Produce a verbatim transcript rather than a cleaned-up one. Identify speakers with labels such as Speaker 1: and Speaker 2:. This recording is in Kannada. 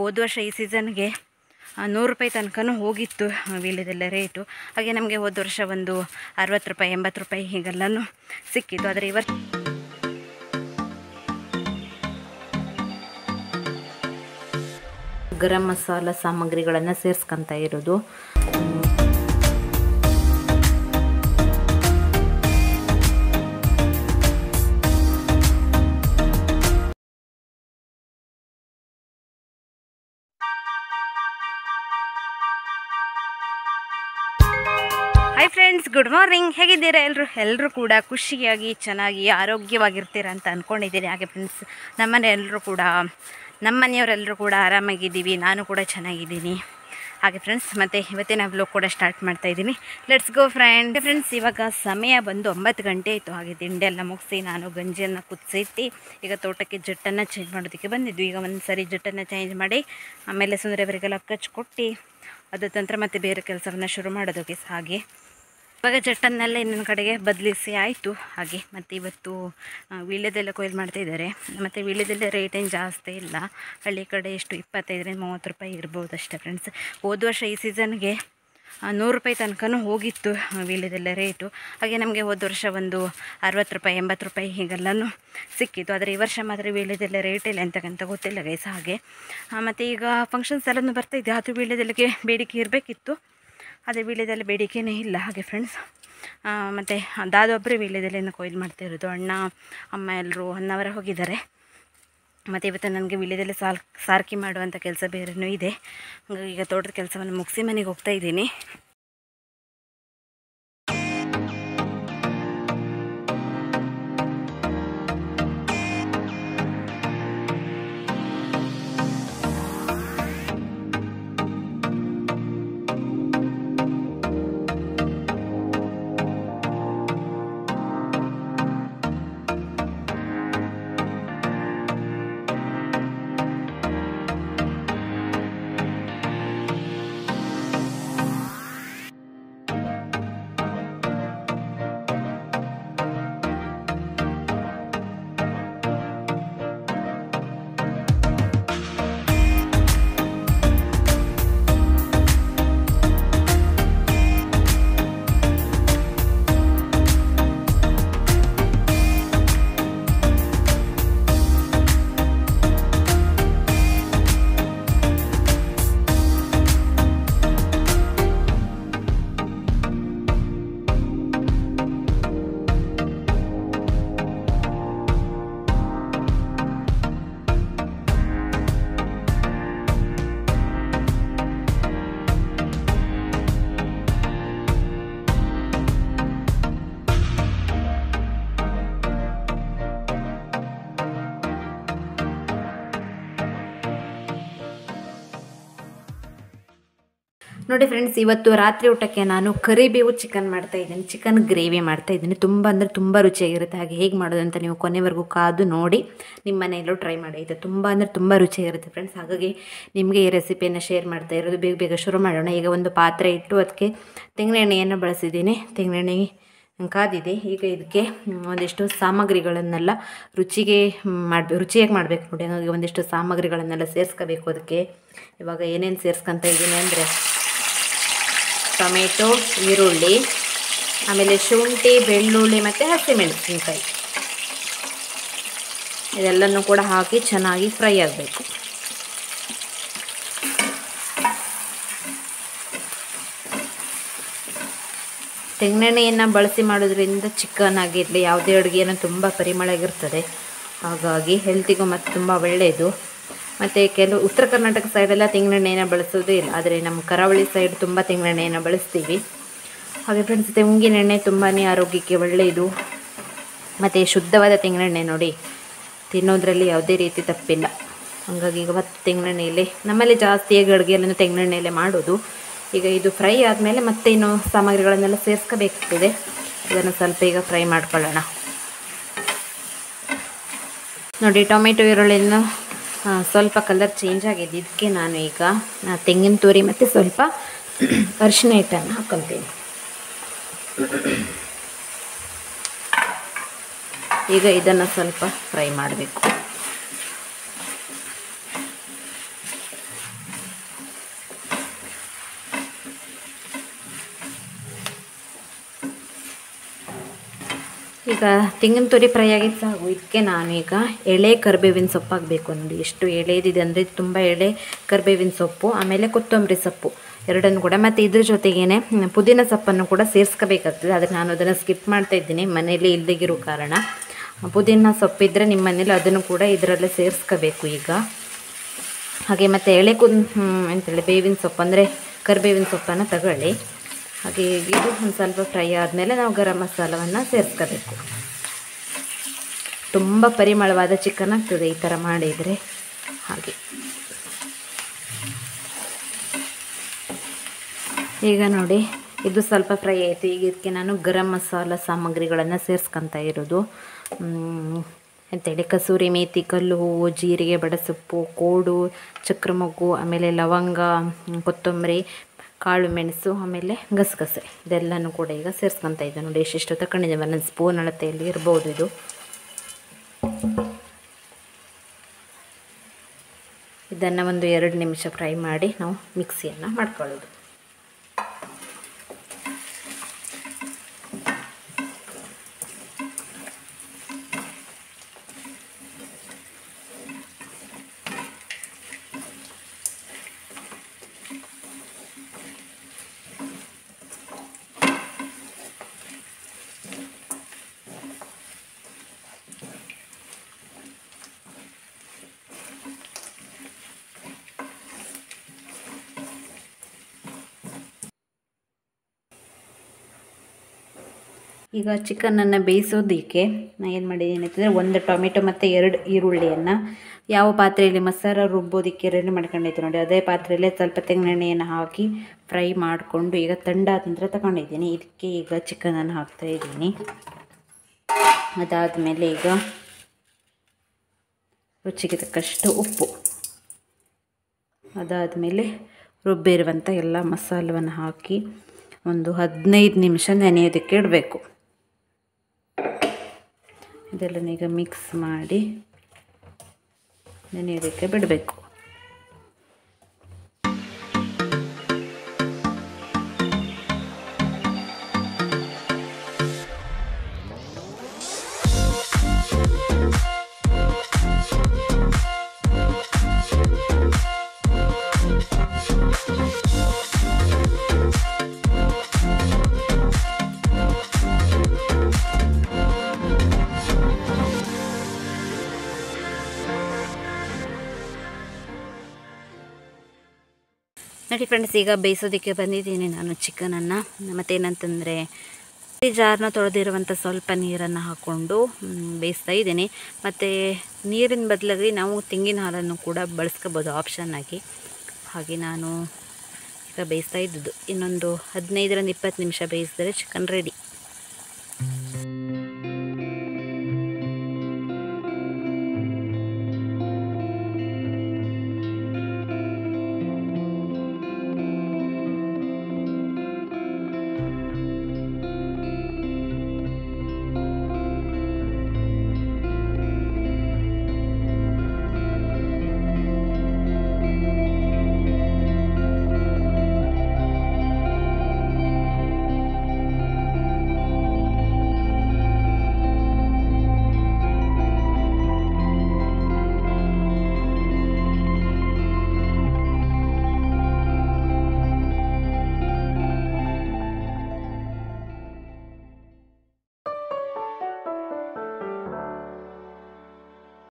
Speaker 1: ಹೋದ ವರ್ಷ ಈ ಸೀಸನ್ಗೆ ನೂರು ರೂಪಾಯಿ ತನಕನೂ ಹೋಗಿತ್ತು ವೀಳ್ಯದೆಲೆ ರೇಟು. ಹಾಗೆ ನಮಗೆ ಹೋದ ವರ್ಷ ಒಂದು ಅರವತ್ತು ರೂಪಾಯಿ ಎಂಬತ್ತು ರೂಪಾಯಿ ಹೀಗೆಲ್ಲನೂ ಸಿಕ್ಕಿತ್ತು. ಆದರೆ ಇವತ್ತು ಗರಂ ಮಸಾಲ ಸಾಮಗ್ರಿಗಳನ್ನು ಸೇರಿಸ್ಕೊತಾ ಇರೋದು. Hi friends, good morning. ಹೇಗಿದ್ದೀರಾ ಎಲ್ಲರೂ? ಎಲ್ಲರೂ ಕೂಡ ಖುಷಿಯಾಗಿ ಚೆನ್ನಾಗಿ ಆರೋಗ್ಯವಾಗಿರ್ತೀರ ಅಂತ ಅಂದ್ಕೊಂಡಿದ್ದೀನಿ. ಹಾಗೆ ಫ್ರೆಂಡ್ಸ್, ನಮ್ಮನೆ ಎಲ್ಲರೂ ಕೂಡ ನಮ್ಮ ಮನೆಯವರೆಲ್ಲರೂ ಕೂಡ ಆರಾಮಾಗಿದ್ದೀವಿ. ನಾನು ಕೂಡ ಚೆನ್ನಾಗಿದ್ದೀನಿ. ಹಾಗೆ ಫ್ರೆಂಡ್ಸ್, ಮತ್ತು ಇವತ್ತಿನ ವ್ಲಾಗ್ ಕೂಡ ಸ್ಟಾರ್ಟ್ ಮಾಡ್ತಾಯಿದ್ದೀನಿ. Let's go friend. ಫ್ರೆಂಡ್ಸ್, ಇವಾಗ ಸಮಯ ಬಂದು ಒಂಬತ್ತು ಗಂಟೆ ಆಯಿತು. ಹಾಗೆ ತಿಂಡಿ ಎಲ್ಲ ಮುಗಿಸಿ ನಾನು ಗಂಜಿಯನ್ನು ಕುದಿಸಿಟ್ಟು ಈಗ ತೋಟಕ್ಕೆ ಜಟ್ಟನ್ನು ಚೇಂಜ್ ಮಾಡೋದಕ್ಕೆ ಬಂದಿದ್ವಿ. ಈಗ ಒಂದು ಸರಿ ಜಟ್ಟನ್ನು ಚೇಂಜ್ ಮಾಡಿ ಆಮೇಲೆ ಸುಂದರವರಿಗೆಲ್ಲ ಕಚ್ಕೊಟ್ಟು ಅದ ನಂತರ ಮತ್ತೆ ಬೇರೆ ಕೆಲಸವನ್ನು ಶುರು ಮಾಡೋದಕ್ಕೆ. ಹಾಗೆ ಇವಾಗ ಜಟ್ಟನ್ನೆಲ್ಲ ಇನ್ನೊಂದು ಕಡೆಗೆ ಬದಲಿಸಿ ಆಯಿತು. ಹಾಗೆ ಮತ್ತು ಇವತ್ತು ವೀಳ್ಯದೆಲೆ ಕೊಯ್ಲು ಮಾಡ್ತಾಯಿದ್ದಾರೆ. ಮತ್ತು ವೀಳ್ಯದೆಲೆ ರೇಟ್ ಏನು ಜಾಸ್ತಿ ಇಲ್ಲ. ಹಳ್ಳಿ ಕಡೆ ಎಷ್ಟು ಇಪ್ಪತ್ತೈದರಿಂದ ಮೂವತ್ತು ರೂಪಾಯಿ ಇರ್ಬೋದು ಅಷ್ಟೇ ಫ್ರೆಂಡ್ಸ್. ಹೋದ ವರ್ಷ ಈ ಸೀಸನ್ಗೆ ನೂರು ರೂಪಾಯಿ ತನಕನೂ ಹೋಗಿತ್ತು ವೀಳ್ಯದೆಲೆ ರೇಟು. ಹಾಗೆ ನಮಗೆ ಹೋದ ವರ್ಷ ಒಂದು ಅರವತ್ತು ರೂಪಾಯಿ ಎಂಬತ್ತು ರೂಪಾಯಿ ಹೀಗೆಲ್ಲನೂ ಸಿಕ್ಕಿತ್ತು. ಆದರೆ ಈ ವರ್ಷ ಮಾತ್ರ ವೀಳ್ಯದೆಲೆ ರೇಟ್ ಇಲ್ಲ ಎಂತಕ್ಕಂತ ಗೊತ್ತಿಲ್ಲ ಗೈಸ್. ಹಾಗೆ ಮತ್ತು ಈಗ ಫಂಕ್ಷನ್ಸ್ ಎಲ್ಲನೂ ಬರ್ತಾಯಿದೆ. ಅದು ವೀಳ್ಯದೆಲೆಗೆ ಬೇಡಿಕೆ ಇರಬೇಕಿತ್ತು, ಅದೇ ವೀಳ್ಯದೆಲೆ ಬೇಡಿಕೆನೇ ಇಲ್ಲ. ಹಾಗೆ ಫ್ರೆಂಡ್ಸ್, ಮತ್ತು ದಾದೊಬ್ಬರೇ ವೀಳ್ಯದೆಲೆಯನ್ನು ಕೊಯ್ಲು ಮಾಡ್ತಾ ಇರೋದು. ಅಣ್ಣ ಅಮ್ಮ ಎಲ್ಲರೂ ಹೊನ್ನಾವರ ಹೋಗಿದ್ದಾರೆ. ಮತ್ತು ಇವತ್ತು ನನಗೆ ವೀಳ್ಯದೆಲೆ ಸಾಲ್ ಸಾರ್ಕಿ ಮಾಡುವಂಥ ಕೆಲಸ ಬೇರೆಯೂ ಇದೆ. ಹಾಗಾಗಿ ಈಗ ತೋಟದ ಕೆಲಸವನ್ನು ಮುಗಿಸಿ ಮನೆಗೆ ಹೋಗ್ತಾ ಇದ್ದೀನಿ. ನೋಡಿ ಫ್ರೆಂಡ್ಸ್, ಇವತ್ತು ರಾತ್ರಿ ಊಟಕ್ಕೆ ನಾನು ಕರಿಬೇವು ಚಿಕನ್ ಮಾಡ್ತಾಯಿದ್ದೀನಿ. ಚಿಕನ್ ಗ್ರೇವಿ ಮಾಡ್ತಾಯಿದ್ದೀನಿ. ತುಂಬ ಅಂದರೆ ತುಂಬ ರುಚಿಯಾಗಿರುತ್ತೆ. ಹಾಗೆ ಹೇಗೆ ಮಾಡೋದು ಅಂತ ನೀವು ಕೊನೆವರೆಗೂ ಕಾದು ನೋಡಿ ನಿಮ್ಮ ಮನೆಯಲ್ಲೂ ಟ್ರೈ ಮಾಡಿ. ಇದು ತುಂಬ ಅಂದರೆ ತುಂಬ ರುಚಿಯಾಗಿರುತ್ತೆ ಫ್ರೆಂಡ್ಸ್. ಹಾಗಾಗಿ ನಿಮಗೆ ಈ ರೆಸಿಪಿಯನ್ನು ಶೇರ್ ಮಾಡ್ತಾ ಇರೋದು. ಬೇಗ ಬೇಗ ಶುರು ಮಾಡೋಣ. ಈಗ ಒಂದು ಪಾತ್ರೆ ಇಟ್ಟು ಅದಕ್ಕೆ ತೆಂಗಿನೆಣ್ಣೆಯನ್ನು ಬಳಸಿದ್ದೀನಿ. ತೆಂಗಿನೆಣ್ಣೆ ಕಾದಿದೆ. ಈಗ ಇದಕ್ಕೆ ಒಂದಿಷ್ಟು ಸಾಮಗ್ರಿಗಳನ್ನೆಲ್ಲ ರುಚಿಗೆ ಮಾಡಿ ರುಚಿಯಾಗಿ ಮಾಡಬೇಕು ನೋಡಿ. ಹಾಗಾಗಿ ಒಂದಿಷ್ಟು ಸಾಮಗ್ರಿಗಳನ್ನೆಲ್ಲ ಸೇರಿಸ್ಕೋಬೇಕು. ಅದಕ್ಕೆ ಇವಾಗ ಏನೇನು ಸೇರಿಸ್ಕೊತಾ ಇದ್ದೀನಿ ಅಂದರೆ ಟೊಮೆಟೊ, ಈರುಳ್ಳಿ, ಆಮೇಲೆ ಶುಂಠಿ, ಬೆಳ್ಳುಳ್ಳಿ ಮತ್ತು ಹಸಿಮೆಣಸಿನಕಾಯಿ ಇದೆಲ್ಲನೂ ಕೂಡ ಹಾಕಿ ಚೆನ್ನಾಗಿ ಫ್ರೈ ಆಗಬೇಕು. ತೆಂಗಿನೆಣ್ಣೆಯನ್ನು ಬಳಸಿ ಮಾಡೋದ್ರಿಂದ ಚಿಕನ್ ಆಗಿರಲಿ ಯಾವುದೇ ಅಡುಗೆಯನ್ನು ತುಂಬ ಪರಿಮಳವಾಗಿರ್ತದೆ. ಹಾಗಾಗಿ ಹೆಲ್ತಿಗೂ ಮತ್ತು ತುಂಬ ಒಳ್ಳೆಯದು. ಮತ್ತು ಕೆಲವು ಉತ್ತರ ಕರ್ನಾಟಕ ಸೈಡೆಲ್ಲ ತೆಂಗಿನೆಣ್ಣೆಯನ್ನು ಬಳಸೋದೇ ಇಲ್ಲ. ಆದರೆ ನಮ್ಮ ಕರಾವಳಿ ಸೈಡ್ ತುಂಬ ತೆಂಗಿನೆಣ್ಣೆಯನ್ನು ಬಳಸ್ತೀವಿ. ಹಾಗೆ ಫ್ರೆಂಡ್ಸ್, ತೆಂಗಿನೆಣ್ಣೆ ತುಂಬಾ ಆರೋಗ್ಯಕ್ಕೆ ಒಳ್ಳೆಯದು. ಮತ್ತು ಶುದ್ಧವಾದ ತೆಂಗಿನೆಣ್ಣೆ ನೋಡಿ, ತಿನ್ನೋದ್ರಲ್ಲಿ ಯಾವುದೇ ರೀತಿ ತಪ್ಪಿಲ್ಲ. ಹಾಗಾಗಿ ಈಗ ಮತ್ತು ತೆಂಗಿನೆಣ್ಣೆಯಲ್ಲಿ ನಮ್ಮಲ್ಲಿ ಜಾಸ್ತಿಯಾಗಿ ಅಡುಗೆಯನ್ನು ತೆಂಗಿನೆಣ್ಣೆಯಲ್ಲೇ ಮಾಡೋದು. ಈಗ ಇದು ಫ್ರೈ ಆದಮೇಲೆ ಮತ್ತೆ ಇನ್ನು ಸಾಮಗ್ರಿಗಳನ್ನೆಲ್ಲ ಸೇರಿಸ್ಕೋಬೇಕಾಗ್ತದೆ. ಇದನ್ನು ಸ್ವಲ್ಪ ಈಗ ಫ್ರೈ ಮಾಡ್ಕೊಳ್ಳೋಣ. ನೋಡಿ, ಟೊಮೆಟೊ ಈರುಳ್ಳಿಯನ್ನು ಸ್ವಲ್ಪ ಕಲರ್ ಚೇಂಜ್ ಆಗಿದೆ. ಇದಕ್ಕೆ ನಾನು ಈಗ ತೆಂಗಿನ ತುರಿ ಮತ್ತು ಸ್ವಲ್ಪ ಅರಿಶಿನ ಹಿಟ್ಟನ್ನು ಹಾಕ್ಕೊಳ್ತೀನಿ. ಈಗ ಇದನ್ನು ಸ್ವಲ್ಪ ಫ್ರೈ ಮಾಡಬೇಕು. ಈಗ ತೆಂಗಿನ ತುರಿ ಫ್ರೈ ಆಗಿದ್ದು ಸಾಕು. ಇದಕ್ಕೆ ನಾನೀಗ ಎಳೆ ಕರಿಬೇವಿನ ಸೊಪ್ಪು ಹಾಕಬೇಕು. ನೋಡಿ ಎಷ್ಟು ಎಳೆದಿದೆ ಅಂದರೆ ತುಂಬ ಎಳೆ ಕರಿಬೇವಿನ ಸೊಪ್ಪು, ಆಮೇಲೆ ಕೊತ್ತಂಬರಿ ಸೊಪ್ಪು ಎರಡನ್ನು ಕೂಡ, ಮತ್ತು ಇದ್ರ ಜೊತೆಗೇ ಪುದೀನ ಸೊಪ್ಪನ್ನು ಕೂಡ ಸೇರಿಸ್ಕೋಬೇಕಾಗ್ತದೆ. ಆದರೆ ನಾನು ಅದನ್ನು ಸ್ಕಿಪ್ ಮಾಡ್ತಾ ಇದ್ದೀನಿ ಮನೇಲಿ ಇಲ್ಲದಿರೋ ಕಾರಣ. ಪುದೀನ ಸೊಪ್ಪಿದ್ದರೆ ನಿಮ್ಮ ಮನೇಲಿ ಅದನ್ನು ಕೂಡ ಇದರಲ್ಲೇ ಸೇರಿಸ್ಕೋಬೇಕು ಈಗ. ಹಾಗೆ ಮತ್ತು ಎಳೆ ಕುನ್ ಎಂತೇಳಿ ಬೇವಿನ ಸೊಪ್ಪು ಅಂದರೆ ಕರಿಬೇವಿನ ಸೊಪ್ಪನ್ನು ತಗೊಳ್ಳಿ. ಹಾಗೆ ಇದು ಒಂದು ಸ್ವಲ್ಪ ಫ್ರೈ ಆದಮೇಲೆ ನಾವು ಗರಂ ಮಸಾಲವನ್ನು ಸೇರಿಸ್ಕೋಬೇಕು. ತುಂಬ ಪರಿಮಳವಾದ ಚಿಕನ್ ಆಗ್ತದೆ ಈ ಥರ ಮಾಡಿದರೆ. ಹಾಗೆ ಈಗ ನೋಡಿ ಇದು ಸ್ವಲ್ಪ ಫ್ರೈ ಆಯಿತು. ಈಗ ಇದಕ್ಕೆ ನಾನು ಗರಂ ಮಸಾಲ ಸಾಮಗ್ರಿಗಳನ್ನು ಸೇರಿಸ್ಕೊತಾ ಇರೋದು. ಅಂತೇಳಿ ಕಸೂರಿ ಮೇಥಿ, ಕಲ್ಲು ಹೂವು, ಜೀರಿಗೆ, ಬಡಸೊಪ್ಪು, ಕೋಡು, ಚಕ್ರಮೊಗ್ಗು, ಆಮೇಲೆ ಲವಂಗ, ಕೊತ್ತಂಬರಿ, ಕಾಳು ಮೆಣಸು, ಆಮೇಲೆ ಗಸಗಸೆ ಇದೆಲ್ಲನೂ ಕೂಡ ಈಗ ಸೇರಿಸ್ಕೊತಾ ಇದ್ದೆ. ನೋಡಿ ಎಷ್ಟೆಷ್ಟು ತಗೊಂಡಿದ್ದೆ, ಒಂದೊಂದು ಸ್ಪೂನ್ ಅಳತೆಯಲ್ಲಿ ಇರ್ಬೋದು ಇದು. ಇದನ್ನು ಒಂದು ಎರಡು ನಿಮಿಷ ಫ್ರೈ ಮಾಡಿ ನಾವು ಮಿಕ್ಸಿಯನ್ನು ಮಾಡ್ಕೊಳ್ಳೋದು. ಈಗ ಚಿಕನನ್ನು ಬೇಯಿಸೋದಕ್ಕೆ ನಾನು ಏನು ಮಾಡಿದ್ದೀನಿ ಅಂತಂದರೆ ಒಂದು ಟೊಮೆಟೊ ಮತ್ತು ಎರಡು ಈರುಳ್ಳಿಯನ್ನು ಯಾವ ಪಾತ್ರೆಯಲ್ಲಿ ಮಸಾಲ ರುಬ್ಬೋದಕ್ಕೆ ರೆಡಿ ಮಾಡ್ಕೊಂಡಿದ್ದೀನಿ ನೋಡಿ ಅದೇ ಪಾತ್ರೆಯಲ್ಲೇ ಸ್ವಲ್ಪ ತೆಂಗಿನೆಣ್ಣೆಯನ್ನು ಹಾಕಿ ಫ್ರೈ ಮಾಡಿಕೊಂಡು ಈಗ ತಂಡಾದ ನಂತರ ತಗೊಂಡಿದ್ದೀನಿ. ಇದಕ್ಕೆ ಈಗ ಚಿಕನನ್ನು ಹಾಕ್ತಾಯಿದ್ದೀನಿ. ಅದಾದಮೇಲೆ ಈಗ ರುಚಿಗೆ ತಕ್ಕಷ್ಟು ಉಪ್ಪು, ಅದಾದಮೇಲೆ ರುಬ್ಬಿರುವಂಥ ಎಲ್ಲ ಮಸಾಲವನ್ನು ಹಾಕಿ ಒಂದು ಹದಿನೈದು ನಿಮಿಷ ನೆನೆಯೋದಕ್ಕೆ ಇಡಬೇಕು. ಇದೆಲ್ಲನೂ ಈಗ ಮಿಕ್ಸ್ ಮಾಡಿ ನೆನೆಯೋದಕ್ಕೆ ಬಿಡಬೇಕು. ನೋಡಿ ಫ್ರೆಂಡ್ಸ್, ಈಗ ಬೇಯಿಸೋದಕ್ಕೆ ಬಂದಿದ್ದೀನಿ ನಾನು ಚಿಕನನ್ನು. ಮತ್ತೇನಂತಂದರೆ ಜಾರನ್ನ ತೊಳೆದಿರುವಂಥ ಸ್ವಲ್ಪ ನೀರನ್ನು ಹಾಕ್ಕೊಂಡು ಬೇಯಿಸ್ತಾ ಇದ್ದೀನಿ. ಮತ್ತು ನೀರಿನ ಬದಲಾಗಿ ನಾವು ತೆಂಗಿನ ಹಾಲನ್ನು ಕೂಡ ಬಳಸ್ಕೋಬೋದು ಆಪ್ಷನ್ನಾಗಿ. ಹಾಗೆ ನಾನು ಈಗ ಬೇಯಿಸ್ತಾ ಇದ್ದದ್ದು ಇನ್ನೊಂದು ಹದಿನೈದರಿಂದ ಇಪ್ಪತ್ತು ನಿಮಿಷ ಬೇಯಿಸಿದರೆ ಚಿಕನ್ ರೆಡಿ.